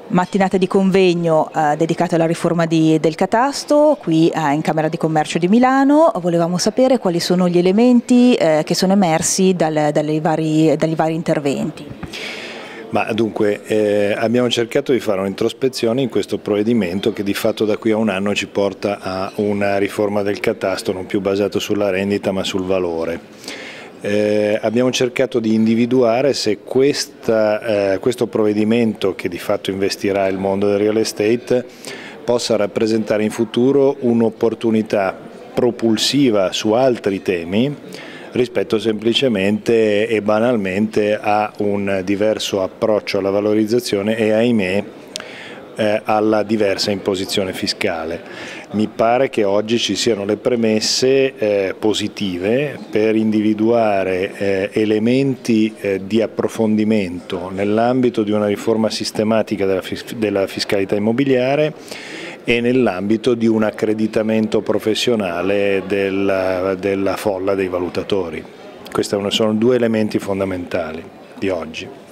Mattinata di convegno dedicata alla riforma del catasto qui in Camera di Commercio di Milano. Volevamo sapere quali sono gli elementi che sono emersi dai vari interventi. Dunque, abbiamo cercato di fare un'introspezione in questo provvedimento che di fatto da qui a un anno ci porta a una riforma del catasto non più basato sulla rendita ma sul valore. Abbiamo cercato di individuare se questo provvedimento, che di fatto investirà il mondo del real estate, possa rappresentare in futuro un'opportunità propulsiva su altri temi rispetto semplicemente e banalmente a un diverso approccio alla valorizzazione e, ahimè, alla diversa imposizione fiscale. Mi pare che oggi ci siano le premesse positive per individuare elementi di approfondimento nell'ambito di una riforma sistematica della fiscalità immobiliare e nell'ambito di un accreditamento professionale della folla dei valutatori. Questi sono due elementi fondamentali di oggi.